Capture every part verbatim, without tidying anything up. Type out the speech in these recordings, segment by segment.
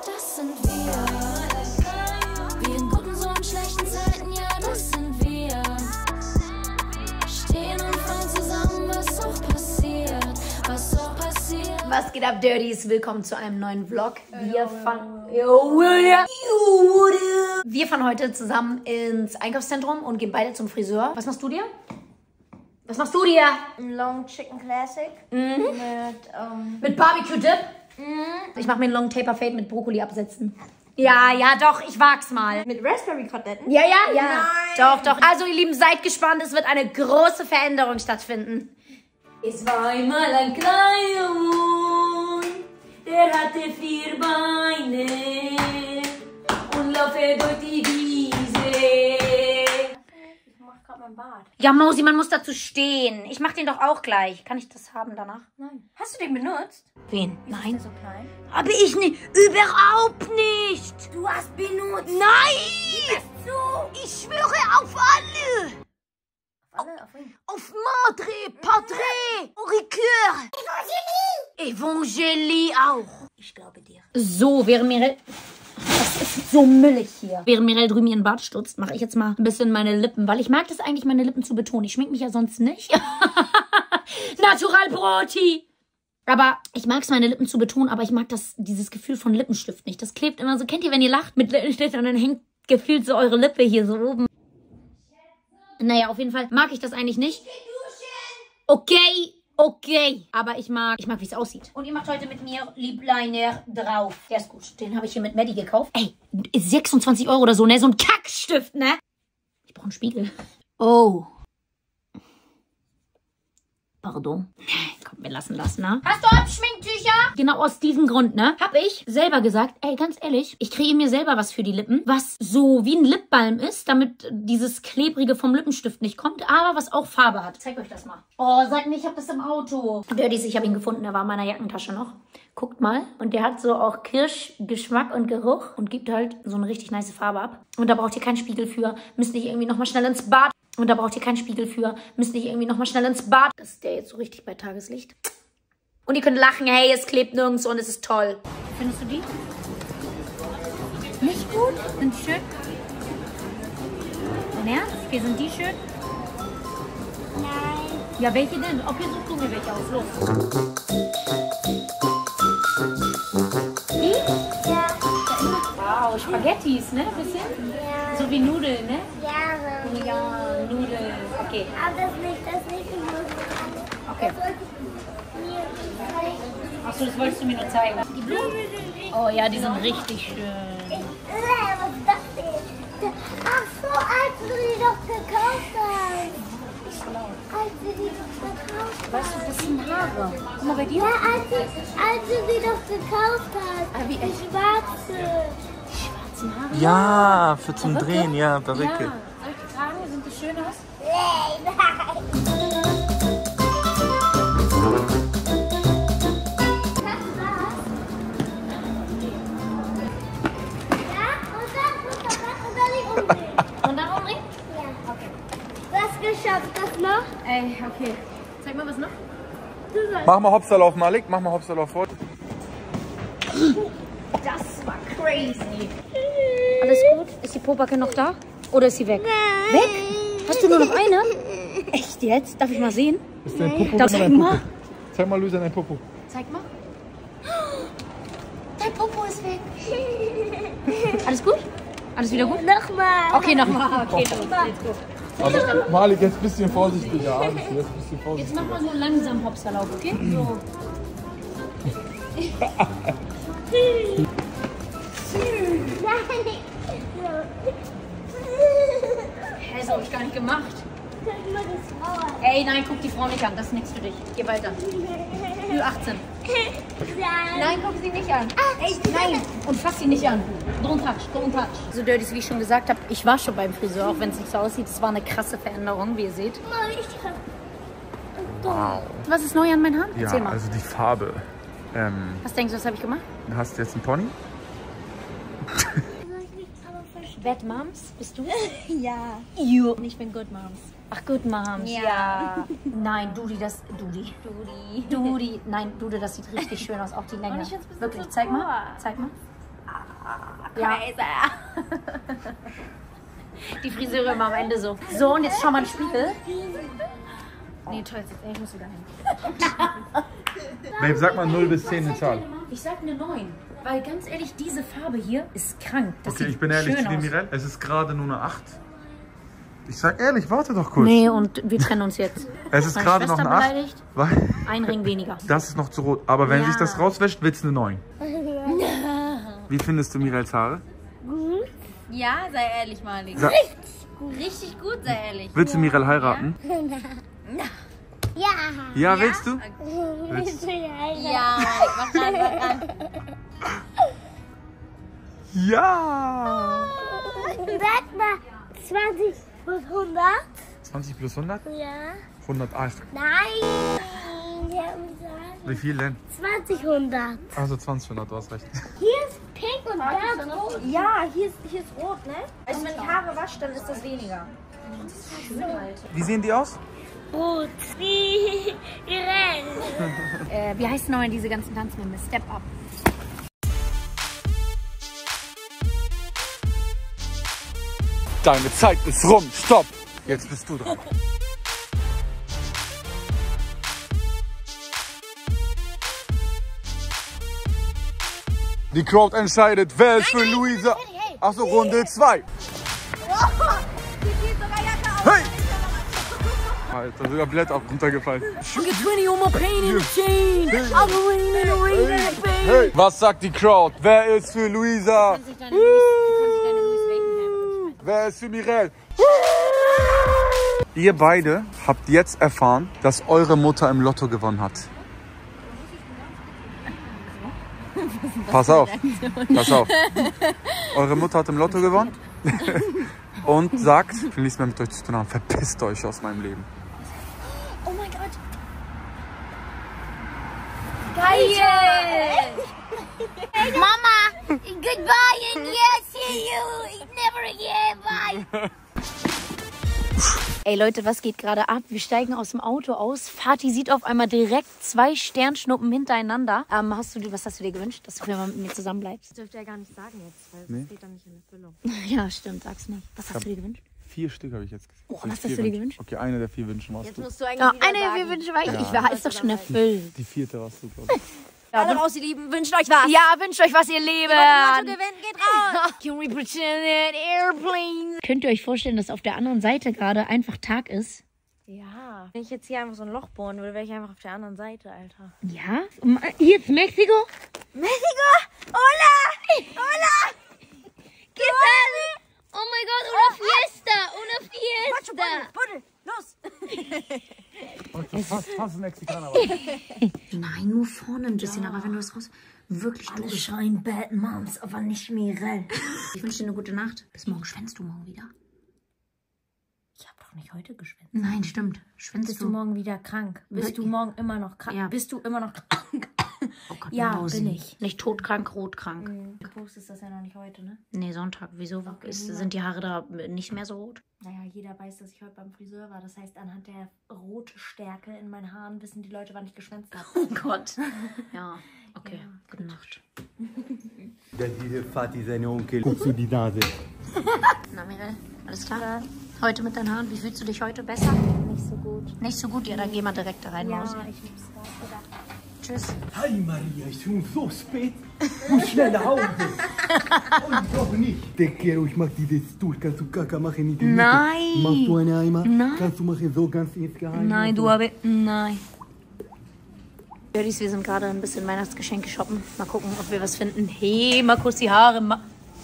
Das sind wir. Wie in guten, so in schlechten Zeiten, ja, das sind wir. Stehen und fallen zusammen, was auch passiert, was auch passiert. Was geht ab, Dirties? Willkommen zu einem neuen Vlog. Wir fahren... Wir fahren heute zusammen ins Einkaufszentrum und gehen beide zum Friseur. Was machst du dir? Was machst du dir? Ein Long Chicken Classic. Mhm. Mit, ähm... Mit Barbecue-Dip? Mhm. Ich mache mir einen Long Taper Fade mit Brokkoli absetzen. Ja, ja, doch, ich wag's mal. Mit Raspberry-Koteletten? Ja, ja, ja. Nein. Doch, doch. Also, ihr Lieben, seid gespannt. Es wird eine große Veränderung stattfinden. Es war einmal ein kleiner Hund, der hatte vier Beine und laufe durch die Wiese. Ich mach grad mein Bart. Ja, Mausi, man muss dazu stehen. Ich mach den doch auch gleich. Kann ich das haben danach? Nein. Hast du den benutzt? Wen? Wieso Nein. ist der so klein? Aber ich nicht. Überhaupt nicht. Du hast benutzt. Nein. So. Ich schwöre auf alle. Alle auf wen? Auf Madre, Padre, Ricœur. Evangelie auch. Ich glaube dir. So, während Mirel... Das ist so müllig hier. Während Mirel drüben ihren Bart stutzt, mache ich jetzt mal ein bisschen meine Lippen, weil ich mag das eigentlich, meine Lippen zu betonen. Ich schmink mich ja sonst nicht. Natural Broti. Aber ich mag es, meine Lippen zu betonen, aber ich mag das, dieses Gefühl von Lippenstift nicht. Das klebt immer so. Kennt ihr, wenn ihr lacht mit Lippenstift und dann hängt gefühlt so eure Lippe hier so oben. Naja, auf jeden Fall mag ich das eigentlich nicht. Okay, okay. Aber ich mag, ich mag, wie es aussieht. Und ihr macht heute mit mir Lip-Liner drauf. Der ist gut. Den habe ich hier mit Maddie gekauft. Ey, sechsundzwanzig Euro oder so, ne? So ein Kackstift, ne? Ich brauche einen Spiegel. Oh. Pardon. Komm, wir lassen das, ne? Hast du Abschminktücher? Genau aus diesem Grund, ne? Hab ich selber gesagt, ey, ganz ehrlich, ich kreiere mir selber was für die Lippen, was so wie ein Lipbalm ist, damit dieses Klebrige vom Lippenstift nicht kommt, aber was auch Farbe hat. Ich zeig euch das mal. Oh, sag nicht, ich hab das im Auto. Dirties, ich habe ihn gefunden, der war in meiner Jackentasche noch. Guckt mal. Und der hat so auch Kirschgeschmack und Geruch und gibt halt so eine richtig nice Farbe ab. Und da braucht ihr keinen Spiegel für. Müsst nicht irgendwie nochmal schnell ins Bad. Und da braucht ihr keinen Spiegel für. Müsst nicht irgendwie nochmal schnell ins Bad. Das ist der jetzt so richtig bei Tageslicht. Und ihr könnt lachen, hey, es klebt nirgends und es ist toll. Findest du die? Nicht gut? Sind die schön? Dein Ernst? Okay, sind die schön? Nein. Ja, welche denn? Okay, such du mir welche aus. Los. Die? Ja. Wow, Spaghettis, ne? Bisschen? Ja. So wie Nudeln, ne? Ja. Ja, Nudeln. Okay. Aber das nicht, das nicht. Ich muss Okay. das wollte ich mir zeigen. Achso, das wolltest du mir nur zeigen. Die Blumen? Oh ja, die sind richtig schön. Äh, was ist das denn? Ach so, als du die doch gekauft hast. Als du die doch gekauft hast. Weißt du, das sind Haare. Guck mal bei dir. Ja, als, du- als du sie doch gekauft hast. Ah, wie Die echt? schwarze. Schwarzen Haare? Ja, für zum Perücke? Drehen, ja, Perücke. Ja, soll ich die tragen? Sind die schön aus? Nee, nein. Und dann umdrehen? Ja. Okay. Was geschafft, das noch? Ey, okay. Zeig mal was noch. Du sollst. Mach mal Hopsalauf, Malik, mach mal Hopsalauf vor. Das war crazy. Alles gut? Ist die Popacke noch da? Oder ist sie weg? Nein. Weg? Hast du nur noch eine? Echt jetzt? Darf ich mal sehen? Ist dein Popo? Da, zeig mal. Zeig mal, Luisa, dein Popo. Zeig mal. Dein Popo ist weg. Alles gut? Alles wieder gut? Nochmal. Okay, nochmal. Okay, los. Let's go. Also, Malik, jetzt ein bisschen vorsichtiger. Alles, jetzt ein bisschen Jetzt vorsichtiger. mach mal so langsam Hopsalauf, okay? So. Hä, das hab ich gar nicht gemacht. Guck mal das Maul. Ey, nein, guck die Frau nicht an. Das ist nichts für dich. Geh weiter. Ü achtzehn. Nein, guck sie nicht an. Echt? Nein. Und fass sie nicht an. Don't touch, don't touch. So Dirties, wie ich schon gesagt habe, ich war schon beim Friseur, auch wenn es nicht so aussieht. Es war eine krasse Veränderung, wie ihr seht. Wow. Was ist neu an meinen Haaren? Ja, Erzähl mal. also die Farbe. Ähm, Was denkst du, was habe ich gemacht? hast du jetzt einen Pony? Bad Moms, bist du? Ja. You. Ich bin Good Moms. Ach, Good Moms. Ja. Ja. Nein, Dudi, das... Dudi. Dudi. Dudi. Nein, Dude, das sieht richtig schön aus. Auch die Länge. Und ich find's ein bisschen Wirklich, zu zeig mal. kurz. Zeig mal. Ja. Die Friseure immer am Ende so. So, und jetzt schau mal in den Spiegel. Nee, toll, ich muss wieder hin. Babe, sag mal null bis zehn eine Zahl. Ich sag eine neun. Weil ganz ehrlich, diese Farbe hier ist krank. Das Okay, sieht ich bin ehrlich schön zu dir, aus. Mirelle. Es ist gerade nur eine acht. Ich sag ehrlich, warte doch kurz. Nee, und wir trennen uns jetzt. Es ist Meine gerade noch Schwester eine acht. beleidigt. Weil Ein Ring weniger. das ist noch zu rot. Aber wenn Ja. sich das rauswäscht, wird es eine neun. Wie findest du Mirelles Haare? Ja, sei ehrlich, Malik. Sa Richtig gut, sei ehrlich. Willst du Mirelle heiraten? Ja. Ja, willst du? Willst du ja? Ja, mach ran, mach ran. Ja! Sag mal, zwanzig plus hundert? zwanzig plus hundert? Ja. hundertacht. Nein. Die haben gesagt, Wie viel denn? zwanzig hundert. Also zwanzig hundert, du hast recht. Hier ist pink und da ist rot. Ja, hier ist, hier ist rot, ne? Also wenn ich Haare wasche, dann ist das weniger. Wie sehen die aus? Rot. Wie Irene. Äh, wie heißen nochmal diese ganzen Tanzmeme? Step Up. Deine Zeit ist rum. Stopp. Jetzt bist du dran. Die Crowd entscheidet, wer ist für Luisa. Achso, Runde zwei. Hey! Alter, sogar Blätter runtergefallen. Hey! Was sagt die Crowd? Wer ist für Luisa? Wer ist für Mirelle? Ihr beide habt jetzt erfahren, dass eure Mutter im Lotto gewonnen hat. Pass auf, pass auf. Eure Mutter hat im Lotto gewonnen und sagt, ich will nichts mehr mit euch zu tun haben, verpisst euch aus meinem Leben. Oh mein Gott. Geil! Mama, goodbye and yes, see you. Never again, bye. Ey Leute, was geht gerade ab? Wir steigen aus dem Auto aus. Fatih sieht auf einmal direkt zwei Sternschnuppen hintereinander. Ähm, hast du, dir- was hast du dir gewünscht? Dass du für immer mit mir zusammen bleibst? Das dürft ihr ja gar nicht sagen jetzt, weil Nee. das steht dann nicht in Erfüllung. Ja, stimmt, sag's nicht. Was hast du dir gewünscht? Vier Stück habe ich jetzt gesehen. Oh, Also was vier hast du dir Wünsche. gewünscht? Okay, eine der vier Wünsche warst Jetzt du. musst du eigentlich Ja, wieder eine, sagen. wir wünschen weiter. Ja. Ich war, ist doch schon erfüllt. Die vierte warst du, glaube ich. Ja, Alle raus, ihr Lieben, wünscht euch was. ja, wünscht euch was, ihr Leben. Lotto gewinnen, geht raus. Can we pretend that airplanes? Könnt ihr euch vorstellen, dass auf der anderen Seite gerade einfach Tag ist? Ja, wenn ich jetzt hier einfach so ein Loch bohren würde, wäre ich einfach auf der anderen Seite, Alter. Ja? Hier ist Mexiko? Mexiko! Hola! Hola! ¿Qué tal? Oh mein Gott, una fiesta, una fiesta. Buddel, los! Okay, fast, fast ein Mexikaner. Nein, nur vorne ein bisschen, aber wenn du das raus... Wirklich, du schreien Bad Moms, aber nicht Mirelle. Ich wünsche dir eine gute Nacht. Bis morgen. Schwänzt du morgen wieder? Ich habe doch nicht heute geschwänzt. Nein, stimmt. Schwänzt Bist du? du morgen wieder krank? Bist du morgen immer noch krank? Ja. Bist du immer noch krank? Oh Gott, Ja, Mausi. bin ich. Nicht todkrank, rotkrank. Du postest das ja noch nicht heute, ne? Nee, Sonntag. Wieso? Ist, sind die Haare da nicht mehr so rot? Naja, jeder weiß, dass ich heute beim Friseur war. Das heißt, anhand der Rotstärke in meinen Haaren wissen die Leute, wann ich geschwänzt habe. Oh Gott. Ja, okay. Ja. Gute Nacht. Der diese Vati, seine Onkel, guckst du die Nase. Na, Mirelle, alles klar? Heute mit deinen Haaren, wie fühlst du dich heute besser? Nicht so gut. Nicht so gut? Ja, dann geh mal direkt da rein, Ja, Maus. ich lieb's da. Tschüss. Hi Maria, ist schon so spät. Muss schnell nach Hause. Und doch nicht. Te quiero, ich mach dieses Stuhl. Kannst du Kaka machen in die Mitte? Nein. Machst du eine Eimer? Nein. Kannst du machen so ganz insgeheim? Nein, du aber. Nein. Jodis, wir sind gerade ein bisschen Weihnachtsgeschenke shoppen. Mal gucken, ob wir was finden. Hey, mal kurz die Haare. Ma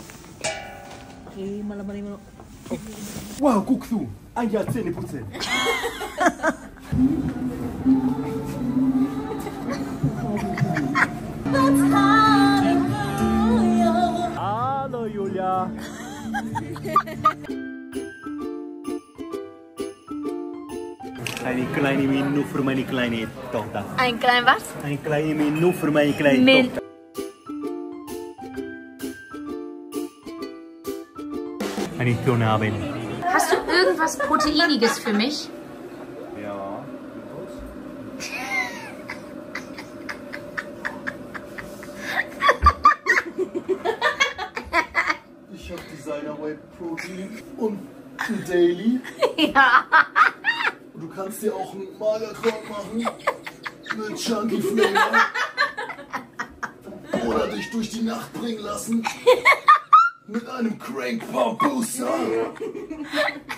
hey, mal, mal, mal. Wow, guck zu. Ein Jahr Zähne putzen. Hallo Julia. Eine kleine Menü für meine kleine Tochter. Ein klein was? Eine kleine Menü für meine kleine Men- Tochter. Einen schönen Abend. Hast du irgendwas Proteiniges für mich? Ja. reiner Whey Protein und ein Daily. Ja. Und du kannst dir auch einen Magerquark machen mit Chunky Flavor. Oder dich durch die Nacht bringen lassen mit einem Crank Power Booster.